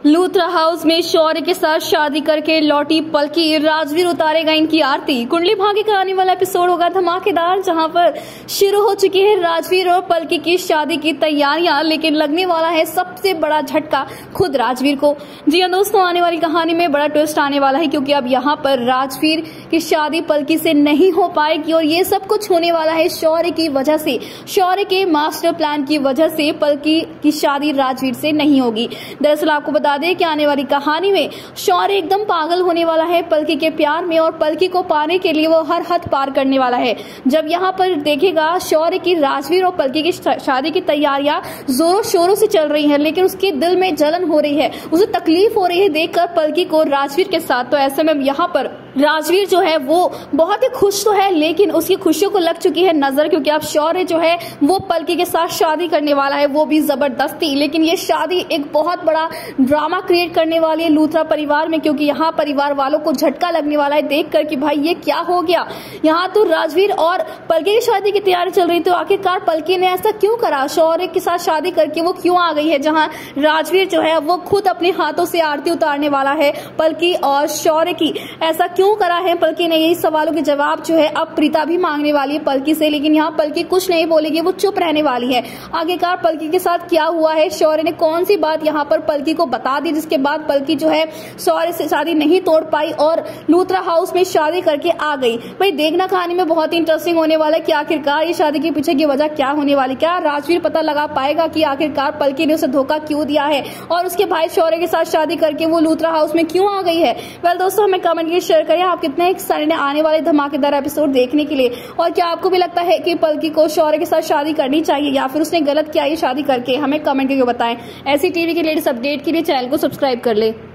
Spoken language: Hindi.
लूथरा हाउस में शौर्य के साथ शादी करके लौटी पलकी, राजवीर उतारेगा इनकी आरती। कुंडली भाग्य का आने वाला एपिसोड होगा धमाकेदार, जहां पर शुरू हो चुकी है राजवीर और पलकी की शादी की तैयारियां, लेकिन लगने वाला है सबसे बड़ा झटका खुद राजवीर को। जी हां दोस्तों, आने वाली कहानी में बड़ा ट्विस्ट आने वाला है, क्योंकि अब यहाँ पर राजवीर की शादी पलकी से नहीं हो पाएगी और ये सब कुछ होने वाला है शौर्य की वजह से। शौर्य के मास्टर प्लान की वजह से पलकी की शादी राजवीर से नहीं होगी। दरअसल आपको बता दें कि आने वाली कहानी में शौर्य एकदम पागल होने वाला है पलकी के प्यार में, और पलकी को पाने के लिए वो हर हद पार करने वाला है। जब यहाँ पर देखेगा शौर्य की राजवीर और पलकी की शादी की तैयारियां जोरों शोरों से चल रही है, लेकिन उसके दिल में जलन हो रही है, उसे तकलीफ हो रही है देखकर पलकी को राजवीर के साथ। तो ऐसे में यहाँ पर राजवीर जो है वो बहुत ही खुश तो है, लेकिन उसकी खुशियों को लग चुकी है नजर, क्योंकि अब शौर्य जो है वो पलकी के साथ शादी करने वाला है, वो भी जबरदस्ती। लेकिन ये शादी एक बहुत बड़ा ड्रामा क्रिएट करने वाली है लूथरा परिवार में, क्योंकि यहाँ परिवार वालों को झटका लगने वाला है देखकर कि भाई ये क्या हो गया। यहाँ तो राजवीर और पलकी की शादी की तैयारी चल रही, तो आखिरकार पलकी ने ऐसा क्यों करा, शौर्य के साथ शादी करके वो क्यों आ गई है, जहाँ राजवीर जो है वो खुद अपने हाथों से आरती उतारने वाला है पलकी और शौर्य की। ऐसा क्यों करा है पलकी ने, यही सवालों के जवाब जो है अब प्रीता भी मांगने वाली है पलकी से। लेकिन यहाँ पलकी कुछ नहीं बोलेगी, वो चुप रहने वाली है। आखिरकार पलकी के साथ क्या हुआ है, शौर्य ने कौन सी बात यहाँ पर पलकी को बता दी, जिसके बाद पलकी जो है शौर्य से शादी नहीं तोड़ पाई और लूथरा हाउस में शादी करके आ गई। भाई देखना कहानी में बहुत ही इंटरेस्टिंग होने वाला है कि आखिरकार ये शादी के पीछे की वजह क्या होने वाली। क्या राजवीर पता लगा पाएगा कि आखिरकार पलकी ने उसे धोखा क्यों दिया है और उसके भाई शौर्य के साथ शादी करके वो लूथरा हाउस में क्यों आ गई है। वेल दोस्तों, हमें कमेंट करके शेयर करें आप कितने एक्साइटेड हैं आने वाले धमाकेदार एपिसोड देखने के लिए, और क्या आपको भी लगता है कि पलकी को शौर्य के साथ शादी करनी चाहिए या फिर उसने गलत किया ये शादी करके। हमें कमेंट करके बताएं। ऐसी टीवी के लेटेस्ट अपडेट के लिए चैनल को सब्सक्राइब कर ले।